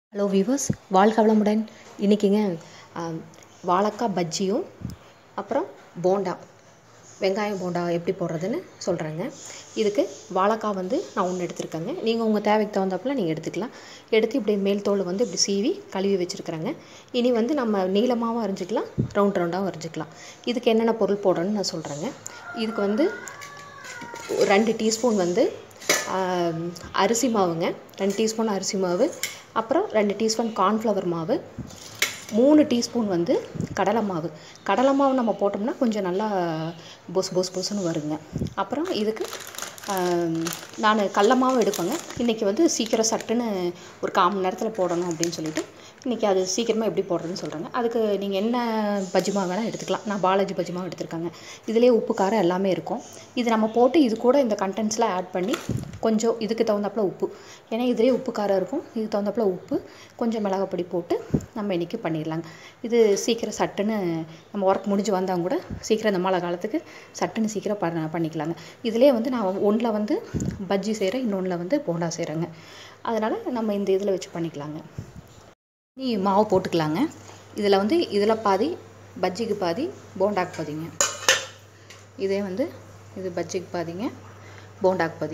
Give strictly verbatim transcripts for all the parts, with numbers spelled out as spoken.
Hello viewers, வாழ்க வளமுடன். இன்றைக்கிங்க வாழைக்காய் பஜ்ஜியும் அப்புறம் போண்டா, வெங்காயம் போண்டா எப்படி போடுறதுன்னு சொல்கிறேங்க. இதுக்கு வாழைக்காய் வந்து நான் ஒன்று எடுத்துருக்கேங்க. நீங்கள் உங்கள் தேவைக்கு தகுந்தாப்புல நீங்கள் எடுத்துக்கலாம். எடுத்து இப்படி மேல் தோல் வந்து இப்படி சீவி கழுவி வச்சுருக்குறேங்க. இனி வந்து நம்ம நீளமாகவும் அரிஞ்சிக்கலாம், ரவுண்ட் ரவுண்டாகவும் அரிஞ்சிக்கலாம். இதுக்கு என்னென்ன பொருள் போடுறேன்னு நான் சொல்கிறேங்க. இதுக்கு வந்து ரெண்டு டீஸ்பூன் வந்து அரிசி மாவுங்க, ரெண்டு டீஸ்பூன் அரிசி மாவு, அப்புறம் ரெண்டு டீஸ்பூன் கார்ன்ஃப்ளவர் மாவு, மூணு டீஸ்பூன் வந்து கடலை மாவு. கடலை மாவு நம்ம போட்டோம்னா கொஞ்சம் நல்லா பொஸ் பொஸ் பொஸ்ன்னு வருங்க. அப்புறம் இதுக்கு நான் கடல மாவு எடுப்பேங்க. இன்றைக்கி வந்து சீக்கிரம் சட்டுன்னு ஒரு கால் மணி நேரத்தில் போடணும் அப்படின்னு சொல்லிவிட்டு இன்றைக்கி அது சீக்கிரமாக எப்படி போடுறதுன்னு சொல்கிறேங்க. அதுக்கு நீங்கள் என்ன பஜ்ஜி மாவு வேணால் எடுத்துக்கலாம். நான் பாலாஜி பஜ்ஜி மாவு எடுத்துருக்காங்க. இதிலே உப்பு காரம் எல்லாமே இருக்கும். இது நம்ம போட்டு இது கூட இந்த கண்டென்ட்ஸ்லாம் ஆட் பண்ணி கொஞ்சம் இதுக்கு தகுந்தாப்புல உப்பு, ஏன்னா இதிலே உப்பு காரம் இருக்கும், இதுக்கு தகுந்தாப்புல உப்பு, கொஞ்சம் மிளகாப்பொடி போட்டு நம்ம இன்றைக்கி பண்ணிடலாங்க. இது சீக்கிரம் சட்டுன்னு நம்ம ஒர்க் முடிஞ்சு வந்தால் கூட சீக்கிரம் இந்த மழை காலத்துக்கு சட்டுன்னு சீக்கிரம் பண்ண பண்ணிக்கலாங்க. இதிலே வந்து நான் ஒன்றில் வந்து பஜ்ஜி செய்கிறேன், இன்னொன்றில் வந்து போண்டா செய்கிறேங்க. அதனால் நம்ம இந்த இதில் வச்சு பண்ணிக்கலாங்க. நீ மாவு போட்டுக்கலாங்க. இதில் வந்து இதில் பாதி, பஜ்ஜிக்கு பாதி, போண்டாக்கு பாதிங்க. இதே வந்து இது பஜ்ஜிக்கு பாதிங்க, போண்டாக்கு பாதி.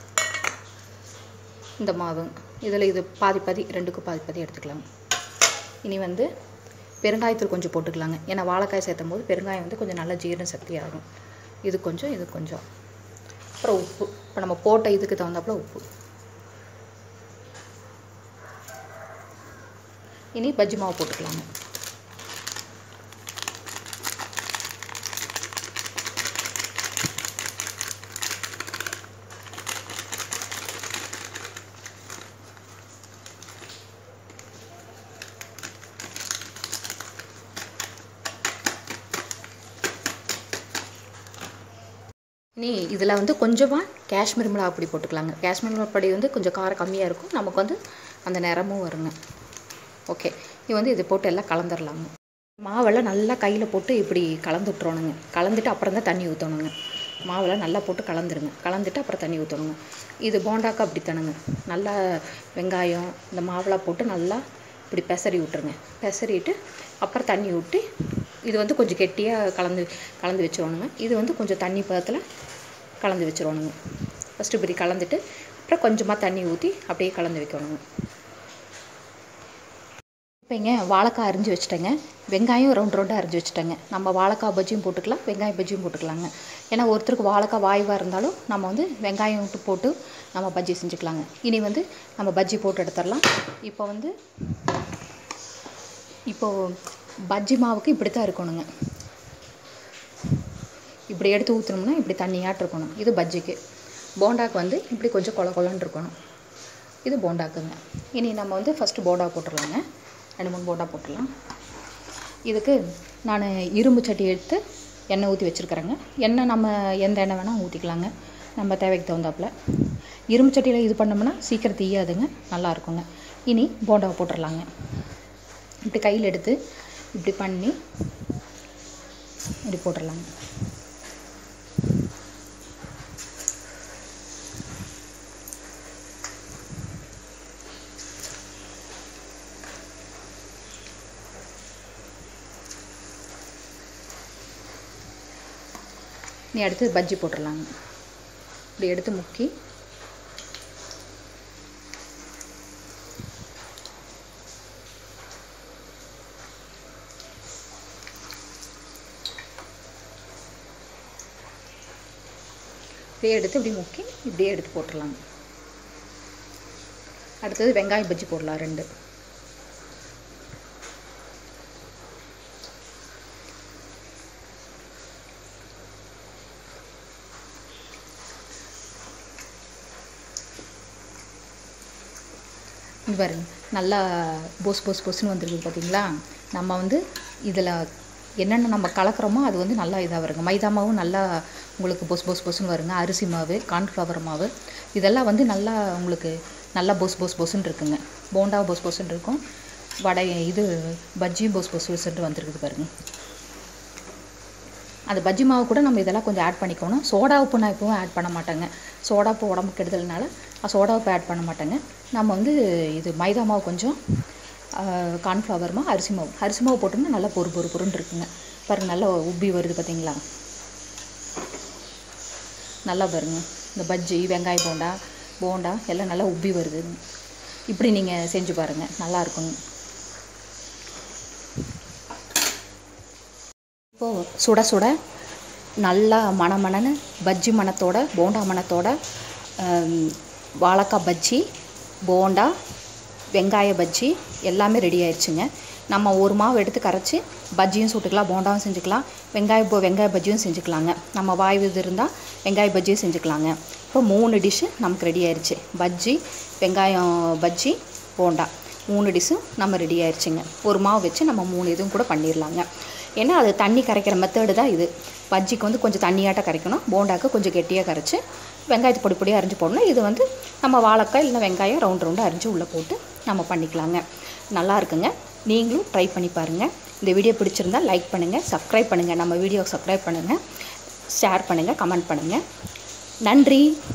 இந்த மாவு இதில் இது பாதி பாதி, ரெண்டுக்கும் பாதி பாதி எடுத்துக்கலாங்க. இனி வந்து பெருங்காயத்தூள் கொஞ்சம் போட்டுக்கலாங்க. ஏன்னா வாழைக்காய் சேர்த்தும் போது பெருங்காயம் வந்து கொஞ்சம் நல்ல ஜீரண சக்தி ஆகும். இது கொஞ்சம், இது கொஞ்சம். அப்புறம் உப்பு, இப்போ நம்ம போட்ட இதுக்கு தகுந்தாப்புல உப்பு. இனி பஜ்ஜி மாவு போட்டுக்கலாங்க. இனி இதில் வந்து கொஞ்சமாக காஷ்மீர் மிளகா பொடி போட்டுக்கலாங்க. காஷ்மீர் மிளகா பொடி வந்து கொஞ்சம் காரம் கம்மியாக இருக்கும், நமக்கு வந்து அந்த நிறமும் வருங்க. ஓகே, இது வந்து இது போட்டு எல்லாம் கலந்துடலாங்க. மாவெல்லாம் நல்லா கையில் போட்டு இப்படி கலந்து விட்டுறணுங்க. கலந்துட்டு அப்புறம் தான் தண்ணி ஊற்றணுங்க. மாவெல்லாம் நல்லா போட்டு கலந்துருங்க. கலந்துட்டு அப்புறம் தண்ணி ஊற்றணுங்க. இது போண்டாக்கு அப்படித்தானுங்க. நல்லா வெங்காயம் இந்த மாவெல்லாம் போட்டு நல்லா இப்படி பெசரி விட்டுருங்க. பெசரிட்டு அப்புறம் தண்ணி ஊற்றி இது வந்து கொஞ்சம் கெட்டியாக கலந்து கலந்து வச்சிடணுங்க. இது வந்து கொஞ்சம் தண்ணி பதத்தில் கலந்து வச்சிடணுங்க. ஃபஸ்ட்டு இப்படி கலந்துட்டு அப்புறம் கொஞ்சமாக தண்ணி ஊற்றி அப்படியே கலந்து வைக்கணுங்க. இப்போ இங்கே வாழைக்காய் அரிஞ்சு வச்சுட்டேங்க. வெங்காயம் ரவுண்ட் ரவுண்டாக அரிஞ்சு வச்சுட்டேங்க. நம்ம வாழைக்காய் பஜ்ஜியும் போட்டுக்கலாம், வெங்காயம் பஜ்ஜியும் போட்டுக்கலாங்க. ஏன்னா ஒருத்தருக்கு வாழைக்காய் வாய்வாக இருந்தாலும் நம்ம வந்து வெங்காயம் விட்டு போட்டு நம்ம பஜ்ஜி செஞ்சுக்கலாங்க. இனி வந்து நம்ம பஜ்ஜி போட்டு எடுத்துடலாம். இப்போ வந்து இப்போது பஜ்ஜி மாவுக்கு இப்படி தான் இருக்கணுங்க. இப்படி எடுத்து ஊற்றணும்னா இப்படி தண்ணியாட்டு இருக்கணும். இது பஜ்ஜிக்கு. போண்டாக்கு வந்து இப்படி கொஞ்சம் கொல கொலன்னு இருக்கணும். இது போண்டாக்குங்க. இனி நம்ம வந்து ஃபஸ்ட்டு போண்டா போட்டுடலாங்க. ரெண்டு மூணு போண்டா போட்டுடலாம். இதுக்கு நான் இரும்பு சட்டி எடுத்து எண்ணெய் ஊற்றி வச்சுருக்கிறேங்க. எண்ணெய் நம்ம எந்த எண்ணெய் வேணால் ஊற்றிக்கலாங்க, நம்ம தேவைக்கு தகுந்தாப்புல. இரும்பு சட்டியில் இது பண்ணோம்னா சீக்கிரம் தீயாதுங்க, நல்லாயிருக்குங்க. இனி போண்டாவை போட்டுடலாங்க. இப்படி கையில் எடுத்து இப்படி பண்ணி இப்படி போட்டுடலாங்க. நீ அடுத்து பஜ்ஜி போட்டுடலாங்க. இப்படி எடுத்து முக்கி இப்படியே எடுத்து இப்படி முக்கி இப்படியே எடுத்து போட்டுடலாங்க. அடுத்தது வெங்காய பஜ்ஜி போடலாம் ரெண்டு. இது பாருங்க, நல்லா பொஸ் பொஸ் பொஸ்ன்னு வந்துருக்கு பார்த்தீங்களா. நம்ம வந்து இதில் என்னென்ன நம்ம கலக்கிறோமோ அது வந்து நல்லா இதாக வருங்க. மைதா மாவும் நல்லா உங்களுக்கு பொஸ் பொஸ் பொஸ்ன்னு வருங்க. அரிசி மாவு, கார்ன்ஃப்ளவர் மாவு, இதெல்லாம் வந்து நல்லா உங்களுக்கு நல்லா பொஸ் பொஸ் பொஸ்ன்னு இருக்குங்க. போண்டாவும் பொஸ் பொஸ்ன்னு இருக்கும், வடை இது பஜ்ஜியும் பொஸ் பொஸ் பொஸ்ன்னு வந்துருக்குது பாருங்கள். அந்த பஜ்ஜி மாவு கூட நம்ம இதெல்லாம் கொஞ்சம் ஆட் பண்ணிக்கணும். சோடா உப்பு நான் எப்பவும் ஆட் பண்ண மாட்டேங்க. சோடா உப்பு உடம்புக்கு கெடுதல்னால சோடா உப்பு ஆட் பண்ண மாட்டேங்க. நம்ம வந்து இது மைதா மாவு கொஞ்சம், கார்ன்ஃப்ளவர் மாவு, அரிசி மாவு அரிசி மாவு போட்டோம்னா நல்லா பொறு பொறு பொருன்னு இருக்குங்க. பாருங்கள் நல்லா உப்பி வருது பார்த்தீங்களா? நல்லா பாருங்க, இந்த பஜ்ஜி, வெங்காய போண்டா, போண்டா எல்லாம் நல்லா உப்பி வருது. இப்படி நீங்கள் செஞ்சு பாருங்கள், நல்லா இருக்குங்க. இப்போது சுட சுட நல்லா மணமணன்னு பஜ்ஜி மணத்தோட, போண்டா மணத்தோட வாழைக்காய் பஜ்ஜி, போண்டா, வெங்காய பஜ்ஜி எல்லாமே ரெடி ஆயிடுச்சுங்க. நம்ம ஒரு மாவு எடுத்து கரைச்சி பஜ்ஜியும் சுட்டுக்கலாம், போண்டாவும் செஞ்சுக்கலாம், வெங்காய போ வெங்காய பஜ்ஜியும் செஞ்சுக்கலாங்க. நம்ம வாய் இது இருந்தால் வெங்காய பஜ்ஜியும் செஞ்சுக்கலாங்க. இப்போ மூணு டிஷ்ஷு நமக்கு ரெடி ஆயிடுச்சு. பஜ்ஜி, வெங்காயம் பஜ்ஜி, போண்டா மூணு டிஷ்ஷும் நம்ம ரெடி ஆயிடுச்சுங்க. ஒரு மாவு வச்சு நம்ம மூணு இதுவும் கூட பண்ணிடலாங்க. ஏன்னா அது தண்ணி கரைக்கிற மெத்தடு தான் இது. பஜ்ஜிக்கு வந்து கொஞ்சம் தண்ணியாட்ட கரைக்கணும், போண்டாவுக்கு கொஞ்சம் கெட்டியாக கரைச்சி வெங்காயத்தை பொடி பொடியாக அரிஞ்சு போடணும். இது வந்து நம்ம வாழைக்காய் இல்லைன்னா வெங்காயம் ரவுண்ட் ரவுண்டாக அரிஞ்சு உள்ளே போட்டு நம்ம பண்ணிக்கலாங்க. நல்லா இருக்குங்க. நீங்களும் ட்ரை பண்ணி பாருங்கள். இந்த வீடியோ பிடிச்சிருந்தால் லைக் பண்ணுங்கள், சப்ஸ்கிரைப் பண்ணுங்கள், நம்ம வீடியோவை சப்ஸ்கிரைப் பண்ணுங்கள், ஷேர் பண்ணுங்கள், கமெண்ட் பண்ணுங்கள். நன்றி.